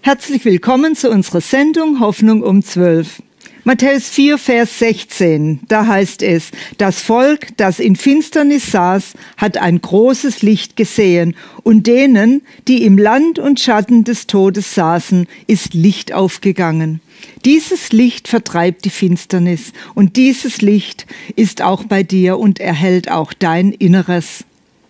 Herzlich willkommen zu unserer Sendung Hoffnung um 12. Matthäus 4, Vers 16, da heißt es, das Volk, das in Finsternis saß, hat ein großes Licht gesehen, und denen, die im Land und Schatten des Todes saßen, ist Licht aufgegangen. Dieses Licht vertreibt die Finsternis, und dieses Licht ist auch bei dir und erhellt auch dein Inneres.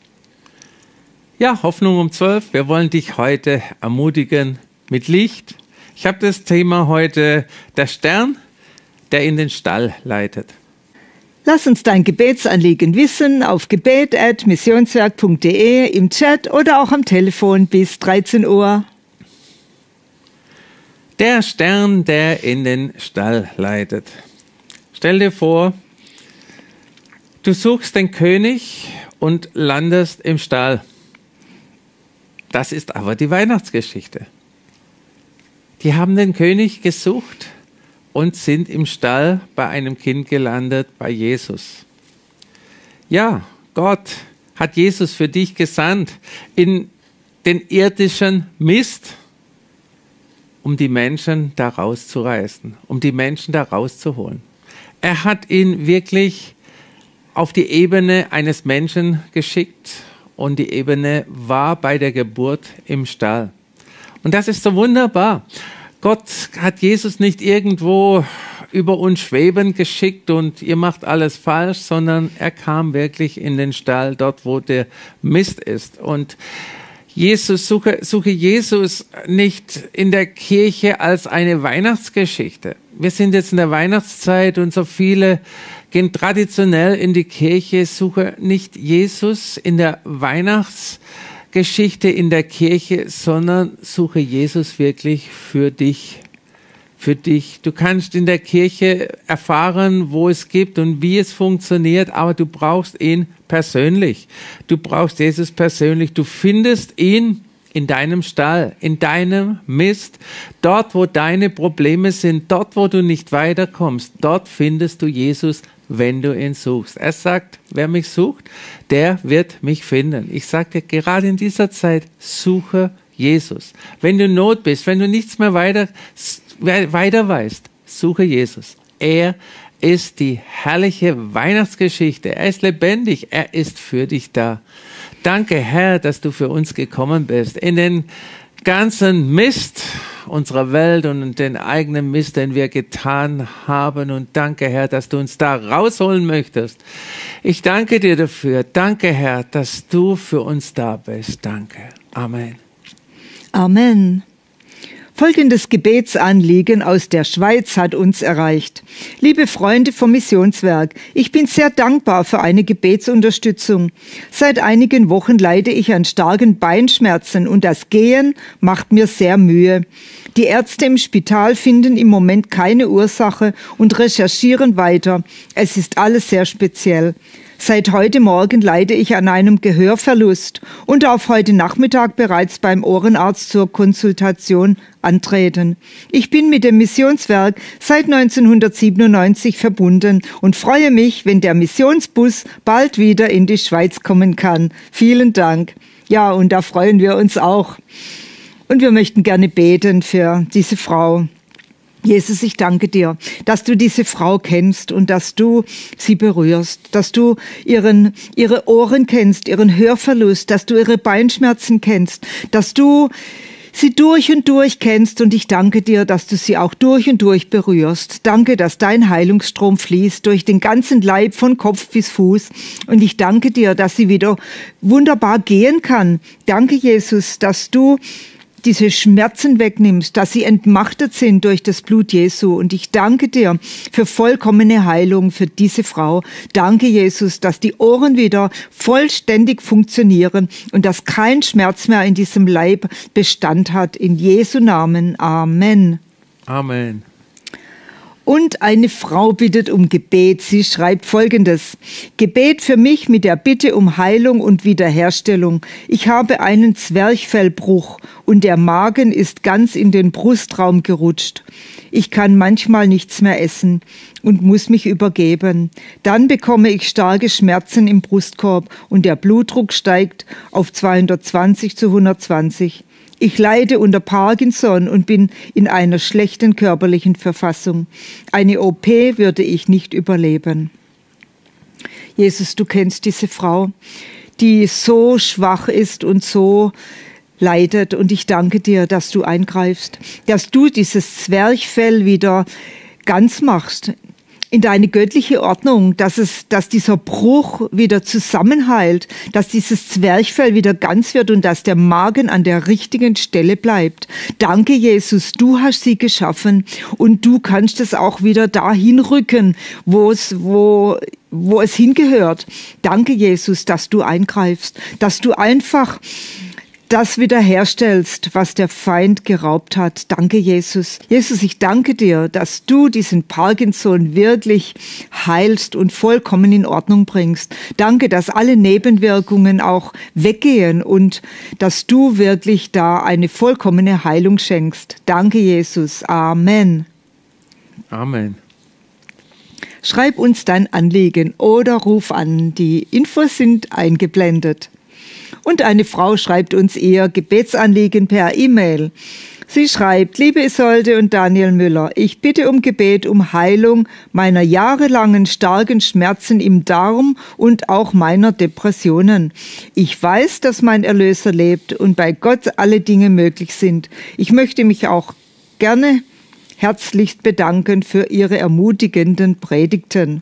Ja, Hoffnung um 12. Wir wollen dich heute ermutigen mit Licht. Ich habe das Thema heute, der Stern, der in den Stall leitet. Lass uns dein Gebetsanliegen wissen auf gebet@missionswerk.de, im Chat oder auch am Telefon bis 13 Uhr. Der Stern, der in den Stall leitet. Stell dir vor, du suchst den König und landest im Stall. Das ist aber die Weihnachtsgeschichte. Die haben den König gesucht und sind im Stall bei einem Kind gelandet, bei Jesus. Ja, Gott hat Jesus für dich gesandt in den irdischen Mist, um die Menschen da rauszureißen, um die Menschen da rauszuholen. Er hat ihn wirklich auf die Ebene eines Menschen geschickt und die Ebene war bei der Geburt im Stall. Und das ist so wunderbar. Gott hat Jesus nicht irgendwo über uns schwebend geschickt und ihr macht alles falsch, sondern er kam wirklich in den Stall, dort wo der Mist ist. Und suche Jesus nicht in der Kirche als eine Weihnachtsgeschichte. Wir sind jetzt in der Weihnachtszeit und so viele gehen traditionell in die Kirche. Suche nicht Jesus in der Weihnachtsgeschichte in der Kirche, sondern suche Jesus wirklich für dich. Für dich. Du kannst in der Kirche erfahren, wo es gibt und wie es funktioniert, aber du brauchst ihn persönlich. Du brauchst Jesus persönlich. Du findest ihn in deinem Stall, in deinem Mist, dort, wo deine Probleme sind, dort, wo du nicht weiterkommst, dort findest du Jesus, wenn du ihn suchst. Er sagt, wer mich sucht, der wird mich finden. Ich sage dir, gerade in dieser Zeit, suche Jesus. Wenn du in Not bist, wenn du nichts mehr weiter weißt, suche Jesus. Er ist die herrliche Weihnachtsgeschichte. Er ist lebendig. Er ist für dich da. Danke, Herr, dass du für uns gekommen bist. In den ganzen Mist unserer Welt und den eigenen Mist, den wir getan haben. Und danke, Herr, dass du uns da rausholen möchtest. Ich danke dir dafür. Danke, Herr, dass du für uns da bist. Danke. Amen. Amen. Folgendes Gebetsanliegen aus der Schweiz hat uns erreicht. Liebe Freunde vom Missionswerk, ich bin sehr dankbar für eine Gebetsunterstützung. Seit einigen Wochen leide ich an starken Beinschmerzen und das Gehen macht mir sehr Mühe. Die Ärzte im Spital finden im Moment keine Ursache und recherchieren weiter. Es ist alles sehr speziell. Seit heute Morgen leide ich an einem Gehörverlust und darf heute Nachmittag bereits beim Ohrenarzt zur Konsultation antreten. Ich bin mit dem Missionswerk seit 1997 verbunden und freue mich, wenn der Missionsbus bald wieder in die Schweiz kommen kann. Vielen Dank. Ja, und da freuen wir uns auch. Und wir möchten gerne beten für diese Frau. Jesus, ich danke dir, dass du diese Frau kennst und dass du sie berührst, dass du ihre Ohren kennst, ihren Hörverlust, dass du ihre Beinschmerzen kennst, dass du sie durch und durch kennst und ich danke dir, dass du sie auch durch und durch berührst. Danke, dass dein Heilungsstrom fließt durch den ganzen Leib von Kopf bis Fuß und ich danke dir, dass sie wieder wunderbar gehen kann. Danke, Jesus, dass du diese Schmerzen wegnimmst, dass sie entmachtet sind durch das Blut Jesu. Und ich danke dir für vollkommene Heilung für diese Frau. Danke, Jesus, dass die Ohren wieder vollständig funktionieren und dass kein Schmerz mehr in diesem Leib Bestand hat. In Jesu Namen. Amen. Amen. Und eine Frau bittet um Gebet. Sie schreibt Folgendes: Gebet für mich mit der Bitte um Heilung und Wiederherstellung. Ich habe einen Zwerchfellbruch und der Magen ist ganz in den Brustraum gerutscht. Ich kann manchmal nichts mehr essen und muss mich übergeben. Dann bekomme ich starke Schmerzen im Brustkorb und der Blutdruck steigt auf 220/120. Ich leide unter Parkinson und bin in einer schlechten körperlichen Verfassung. Eine OP würde ich nicht überleben. Jesus, du kennst diese Frau, die so schwach ist und so leidet. Und ich danke dir, dass du eingreifst, dass du dieses Zwerchfell wieder ganz machst in deine göttliche Ordnung, dass dieser Bruch wieder zusammenheilt, dass dieses Zwerchfell wieder ganz wird und dass der Magen an der richtigen Stelle bleibt. Danke, Jesus, du hast sie geschaffen und du kannst es auch wieder dahin rücken, wo es hingehört. Danke, Jesus, dass du eingreifst, dass du einfach das wiederherstellst, was der Feind geraubt hat. Danke, Jesus. Jesus, ich danke dir, dass du diesen Parkinson wirklich heilst und vollkommen in Ordnung bringst. Danke, dass alle Nebenwirkungen auch weggehen und dass du wirklich da eine vollkommene Heilung schenkst. Danke, Jesus. Amen. Amen. Schreib uns dein Anliegen oder ruf an. Die Infos sind eingeblendet. Und eine Frau schreibt uns ihr Gebetsanliegen per E-Mail. Sie schreibt: Liebe Isolde und Daniel Müller, ich bitte um Gebet um Heilung meiner jahrelangen starken Schmerzen im Darm und auch meiner Depressionen. Ich weiß, dass mein Erlöser lebt und bei Gott alle Dinge möglich sind. Ich möchte mich auch gerne herzlichst bedanken für Ihre ermutigenden Predigten.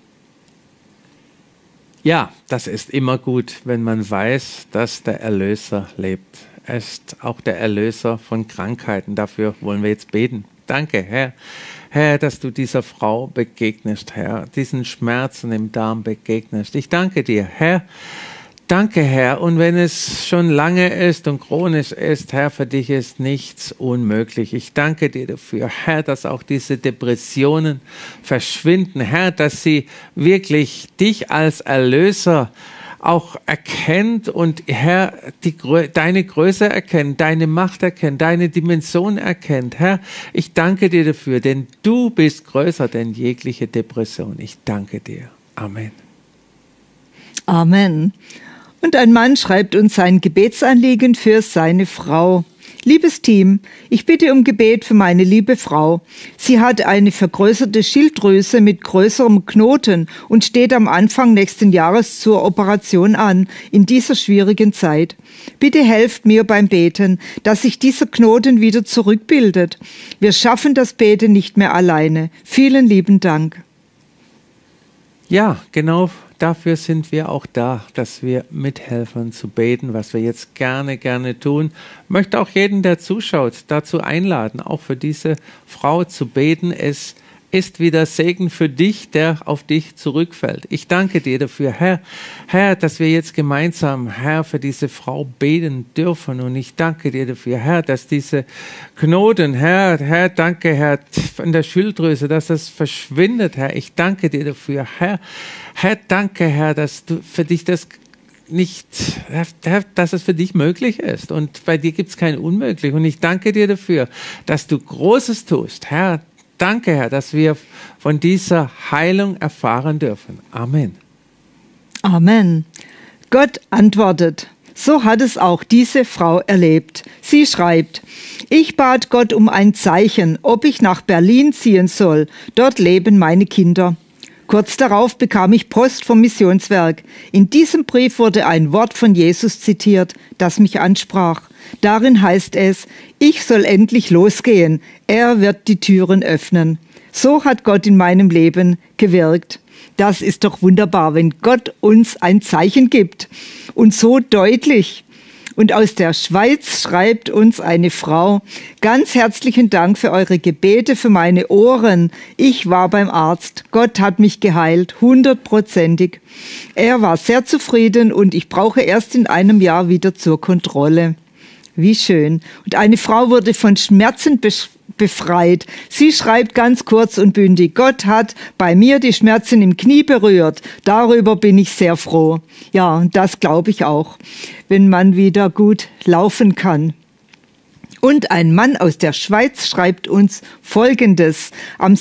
Ja, das ist immer gut, wenn man weiß, dass der Erlöser lebt. Er ist auch der Erlöser von Krankheiten. Dafür wollen wir jetzt beten. Danke, Herr. Herr, dass du dieser Frau begegnest, Herr, diesen Schmerzen im Darm begegnest. Ich danke dir, Herr. Danke, Herr. Und wenn es schon lange ist und chronisch ist, Herr, für dich ist nichts unmöglich. Ich danke dir dafür, Herr, dass auch diese Depressionen verschwinden. Herr, dass sie wirklich dich als Erlöser auch erkennt und Herr, deine Größe erkennt, deine Macht erkennt, deine Dimension erkennt. Herr, ich danke dir dafür, denn du bist größer denn jegliche Depression. Ich danke dir. Amen. Amen. Und ein Mann schreibt uns sein Gebetsanliegen für seine Frau. Liebes Team, ich bitte um Gebet für meine liebe Frau. Sie hat eine vergrößerte Schilddrüse mit größerem Knoten und steht am Anfang nächsten Jahres zur Operation an, in dieser schwierigen Zeit. Bitte helft mir beim Beten, dass sich dieser Knoten wieder zurückbildet. Wir schaffen das Beten nicht mehr alleine. Vielen lieben Dank. Ja, genau. Dafür sind wir auch da, dass wir mithelfen zu beten, was wir jetzt gerne tun. Ich möchte auch jeden, der zuschaut, dazu einladen, auch für diese Frau zu beten. Es ist wieder Segen für dich, der auf dich zurückfällt. Ich danke dir dafür, Herr, dass wir jetzt gemeinsam, Herr, für diese Frau beten dürfen. Und ich danke dir dafür, Herr, dass diese Knoten, Herr, danke, Herr, in der Schilddrüse, dass das verschwindet, Herr. Ich danke dir dafür, Herr, danke, Herr, dass du für dich das nicht, dass es für dich möglich ist. Und bei dir gibt es kein Unmöglich. Und ich danke dir dafür, dass du Großes tust, Herr. Danke, Herr, dass wir von dieser Heilung erfahren dürfen. Amen. Amen. Gott antwortet. So hat es auch diese Frau erlebt. Sie schreibt: Ich bat Gott um ein Zeichen, ob ich nach Berlin ziehen soll. Dort leben meine Kinder. Kurz darauf bekam ich Post vom Missionswerk. In diesem Brief wurde ein Wort von Jesus zitiert, das mich ansprach. Darin heißt es: Ich soll endlich losgehen. Er wird die Türen öffnen. So hat Gott in meinem Leben gewirkt. Das ist doch wunderbar, wenn Gott uns ein Zeichen gibt. Und so deutlich. Und aus der Schweiz schreibt uns eine Frau: Ganz herzlichen Dank für eure Gebete für meine Ohren. Ich war beim Arzt. Gott hat mich geheilt, 100%. Er war sehr zufrieden und ich brauche erst in einem Jahr wieder zur Kontrolle. Wie schön. Und eine Frau wurde von Schmerzen befreit. Sie schreibt ganz kurz und bündig: Gott hat bei mir die Schmerzen im Knie berührt. Darüber bin ich sehr froh. Ja, das glaube ich auch, wenn man wieder gut laufen kann. Und ein Mann aus der Schweiz schreibt uns Folgendes. Am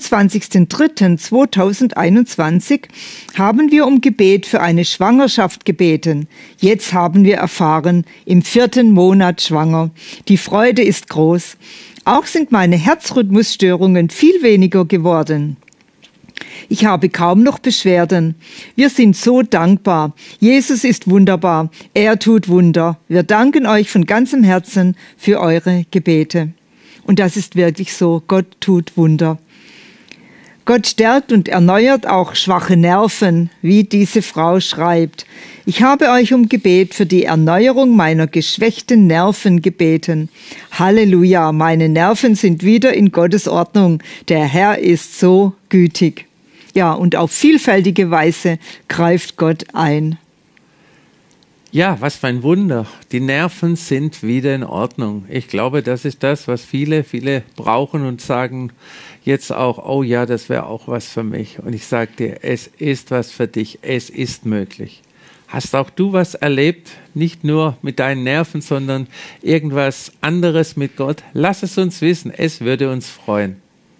27.03.2021 haben wir um Gebet für eine Schwangerschaft gebeten. Jetzt haben wir erfahren, im 4. Monat schwanger. Die Freude ist groß. Auch sind meine Herzrhythmusstörungen viel weniger geworden. Ich habe kaum noch Beschwerden. Wir sind so dankbar. Jesus ist wunderbar. Er tut Wunder. Wir danken euch von ganzem Herzen für eure Gebete. Und das ist wirklich so. Gott tut Wunder. Gott stärkt und erneuert auch schwache Nerven, wie diese Frau schreibt. Ich habe euch um Gebet für die Erneuerung meiner geschwächten Nerven gebeten. Halleluja, meine Nerven sind wieder in Gottes Ordnung. Der Herr ist so gütig. Ja, und auf vielfältige Weise greift Gott ein. Ja, was für ein Wunder. Die Nerven sind wieder in Ordnung. Ich glaube, das ist das, was viele brauchen und sagen jetzt auch, oh ja, das wäre auch was für mich. Und ich sage dir, es ist was für dich. Es ist möglich. Hast auch du was erlebt? Nicht nur mit deinen Nerven, sondern irgendwas anderes mit Gott? Lass es uns wissen. Es würde uns freuen.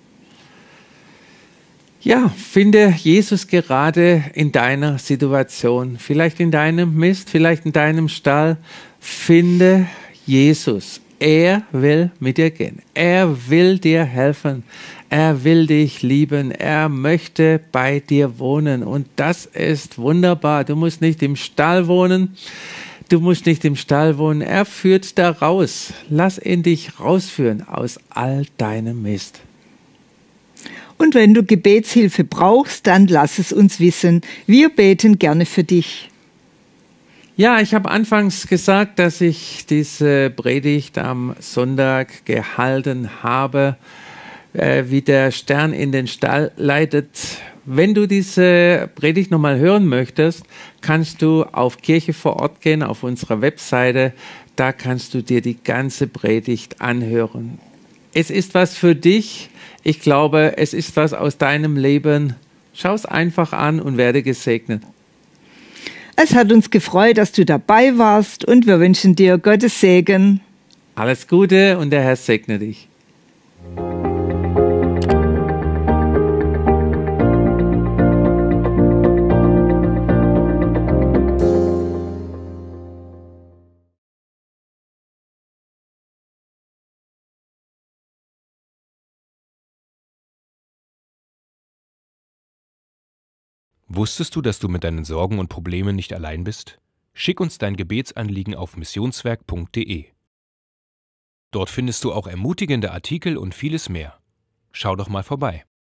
Ja, finde Jesus gerade in deiner Situation, vielleicht in deinem Mist, vielleicht in deinem Stall. Finde Jesus. Er will mit dir gehen. Er will dir helfen. Er will dich lieben. Er möchte bei dir wohnen. Und das ist wunderbar. Du musst nicht im Stall wohnen. Er führt da raus. Lass ihn dich rausführen aus all deinem Mist. Und wenn du Gebetshilfe brauchst, dann lass es uns wissen. Wir beten gerne für dich. Ja, ich habe anfangs gesagt, dass ich diese Predigt am Sonntag gehalten habe, wie der Stern in den Stall leitet. Wenn du diese Predigt nochmal hören möchtest, kannst du auf Kirche vor Ort gehen, auf unserer Webseite. Da kannst du dir die ganze Predigt anhören. Es ist was für dich. Ich glaube, es ist was aus deinem Leben. Schau es einfach an und werde gesegnet. Es hat uns gefreut, dass du dabei warst und wir wünschen dir Gottes Segen. Alles Gute und der Herr segne dich. Wusstest du, dass du mit deinen Sorgen und Problemen nicht allein bist? Schick uns dein Gebetsanliegen auf missionswerk.de. Dort findest du auch ermutigende Artikel und vieles mehr. Schau doch mal vorbei.